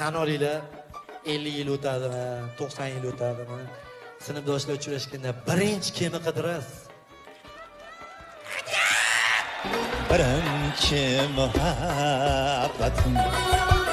tan olinglar, 50 yil o'tadimi, 90 yil o'tadimi? Sinfdoshlar uchrashganda birinchi kimni qidirasiz? Birinchi muhabbatim